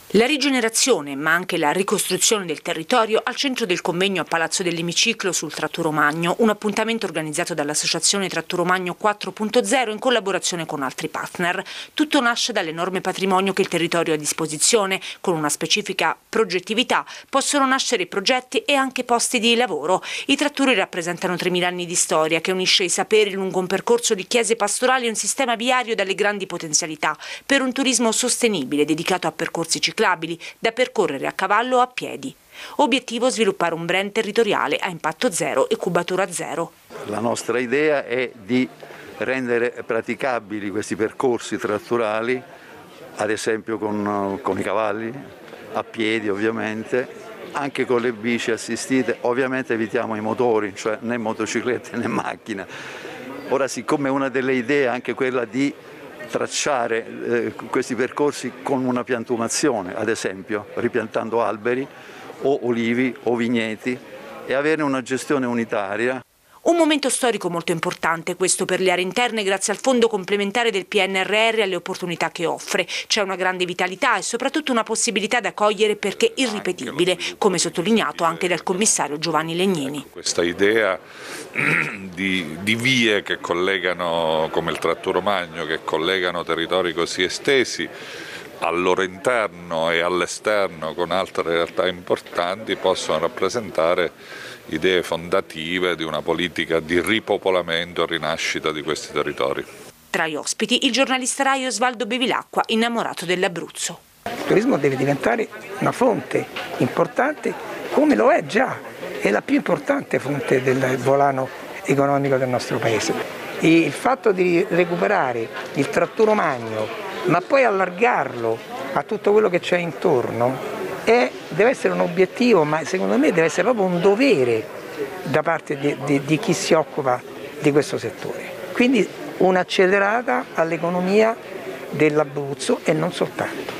La rigenerazione, ma anche la ricostruzione del territorio al centro del convegno a Palazzo dell'Emiciclo sul Tratturo Magno, un appuntamento organizzato dall'Associazione Tratturo Magno 4.0 in collaborazione con altri partner. Tutto nasce dall'enorme patrimonio che il territorio ha a disposizione. Con una specifica progettività possono nascere progetti e anche posti di lavoro. I tratturi rappresentano 3.000 anni di storia che unisce i saperi lungo un percorso di chiese pastorali e un sistema viario dalle grandi potenzialità per un turismo sostenibile dedicato a percorsi ciclabili da percorrere a cavallo o a piedi. Obiettivo: sviluppare un brand territoriale a impatto zero e cubatura zero. La nostra idea è di rendere praticabili questi percorsi tratturali, ad esempio con i cavalli, a piedi ovviamente, anche con le bici assistite. Ovviamente evitiamo i motori, cioè né motociclette né macchina. Ora, siccome una delle idee è anche quella di tracciare questi percorsi con una piantumazione, ad esempio ripiantando alberi o olivi o vigneti, e avere una gestione unitaria. Un momento storico molto importante questo per le aree interne grazie al fondo complementare del PNRR e alle opportunità che offre. C'è una grande vitalità e soprattutto una possibilità da cogliere perché irripetibile, come sottolineato anche dal commissario Giovanni Legnini. Questa idea di vie che collegano, come il Tratturo Magno, che collegano territori così estesi al loro interno e all'esterno con altre realtà importanti, possono rappresentare idee fondative di una politica di ripopolamento e rinascita di questi territori. Tra gli ospiti il giornalista Rai Osvaldo Bevilacqua, innamorato dell'Abruzzo. Il turismo deve diventare una fonte importante, come lo è già, è la più importante fonte del volano economico del nostro paese. E il fatto di recuperare il Tratturo Magno, ma poi allargarlo a tutto quello che c'è intorno, deve essere un obiettivo, ma secondo me deve essere proprio un dovere da parte di chi si occupa di questo settore. Quindi un'accelerata all'economia dell'Abruzzo e non soltanto.